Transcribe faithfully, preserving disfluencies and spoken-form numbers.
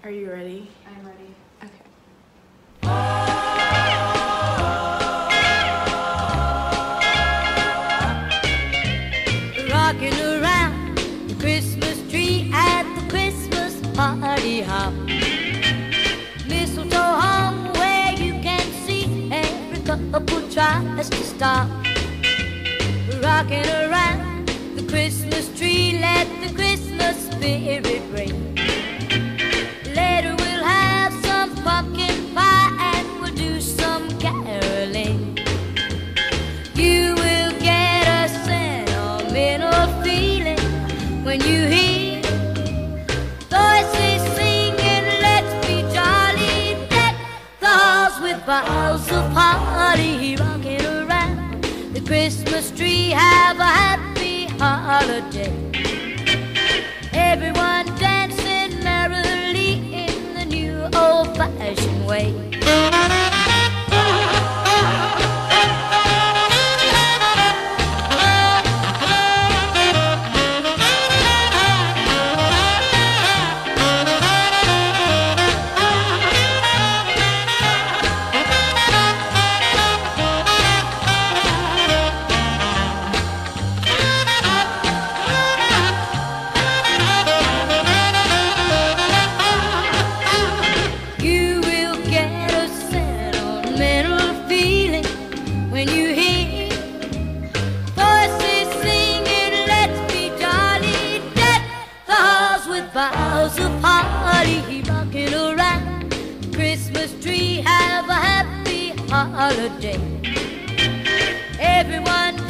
Are you ready? I'm ready. Okay. Rocking around the Christmas tree at the Christmas party hop. Mistletoe hung where you can see every couple tries to stop. Rocking around the Christmas tree, let the Christmas spirit ring. Later we'll have some pumpkin pie and we'll do some caroling. You will get a sentimental feeling when you hear voices singing, let's be jolly, deck the halls with boughs of holly. Rocking around the Christmas tree, have a happy holiday. Everyone dancing merrily in the new old-fashioned way. When you hear voices singing, let's be jolly, deck the halls with boughs of holly. Rocking around the Christmas tree, have a happy holiday. Everyone